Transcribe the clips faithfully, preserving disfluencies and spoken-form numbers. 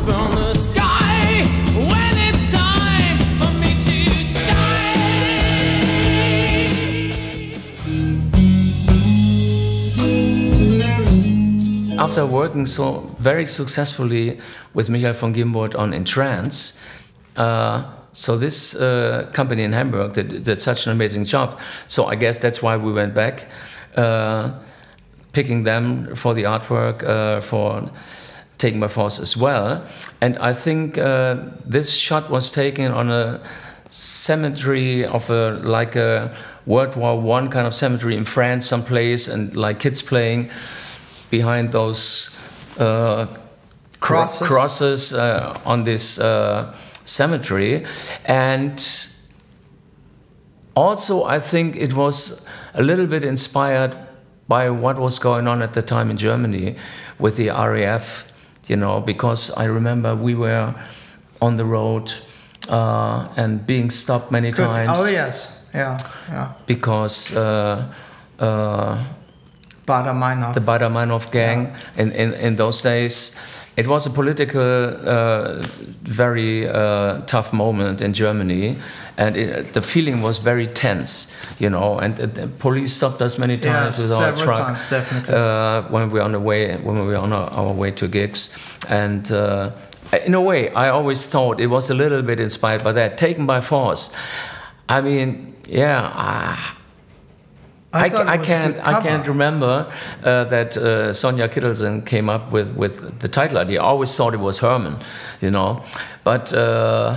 burn the sky when it's time for me to die. After working so very successfully with Michael von Gimbold on In Trance, uh, so this uh, company in Hamburg did, did such an amazing job. So I guess that's why we went back, uh, picking them for the artwork, uh, for Taken by Force as well. And I think uh, this shot was taken on a cemetery of a, like a World War One kind of cemetery in France someplace, and like kids playing behind those uh, crosses, crosses uh, on this uh, cemetery. And also I think it was a little bit inspired by what was going on at the time in Germany with the R A F, you know, because I remember we were on the road uh, and being stopped many Good. times. Oh yes, yeah, yeah. Because uh, uh, Baader-Meinhof. the Baader-Meinhof gang, yeah. in, in, in those days, it was a political, uh, very uh, tough moment in Germany, and it, the feeling was very tense, you know. And uh, the police stopped us many times yes, with our several truck times, definitely. Uh, when we were on the way, when we were on our, our way to gigs, and uh, in a way, I always thought it was a little bit inspired by that. Taken by Force. I mean, yeah. Uh, I, I, I can't. I can't remember uh, that uh, Sonja Kittelsen came up with with the title idea. I always thought it was Herman, you know. But uh,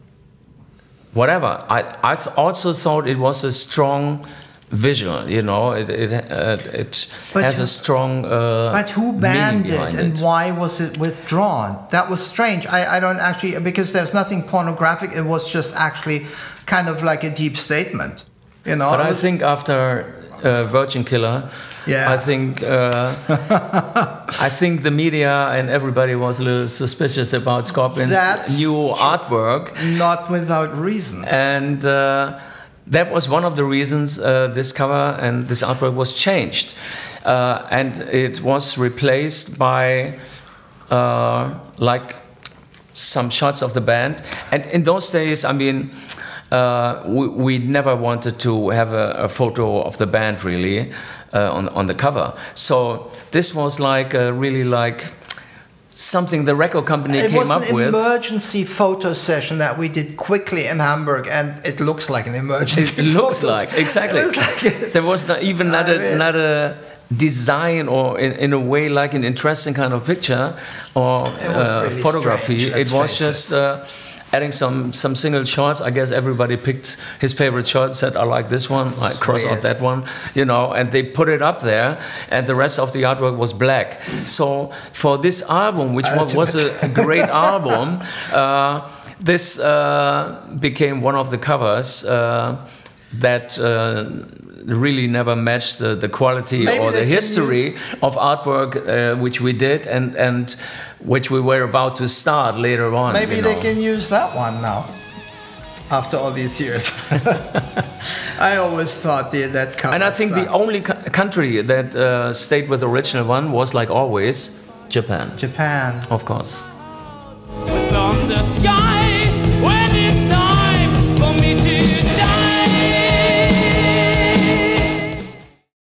whatever. I I also thought it was a strong visual. You know, it it uh, it but has who, a strong. Uh, but who banned it, and it. why was it withdrawn? That was strange. I I don't actually, because there's nothing pornographic. It was just actually kind of like a deep statement. You know. But I think after uh, Virgin Killer, yeah. I think uh, I think the media and everybody was a little suspicious about Scorpion's That's new artwork. Not without reason. And uh, that was one of the reasons uh, this cover and this artwork was changed, uh, and it was replaced by uh, like some shots of the band. And in those days, I mean. Uh, we, we never wanted to have a, a photo of the band really uh, on on the cover. So this was like a, really like something the record company it came up with. It was an emergency photo session that we did quickly in Hamburg, and it looks like an emergency. It looks photos. like exactly. Like there was not even not a, not a design or in, in a way like an interesting kind of picture or uh, really photography. Strange, it was just. Uh, Adding some some single shots. I guess everybody picked his favorite shot, said I like this one, I cross out that one, you know, and they put it up there, and the rest of the artwork was black. So for this album, which Ultimate. was a, a great album, uh, this uh, became one of the covers uh, that uh, really never matched the, the quality Maybe or the history of artwork uh, which we did and and which we were about to start later on. Maybe you they know. can use that one now, after all these years. I always thought the, that cover. And I think sucked. the only co country that uh, stayed with the original one was, like always, Japan. Japan. Of course. On the sky.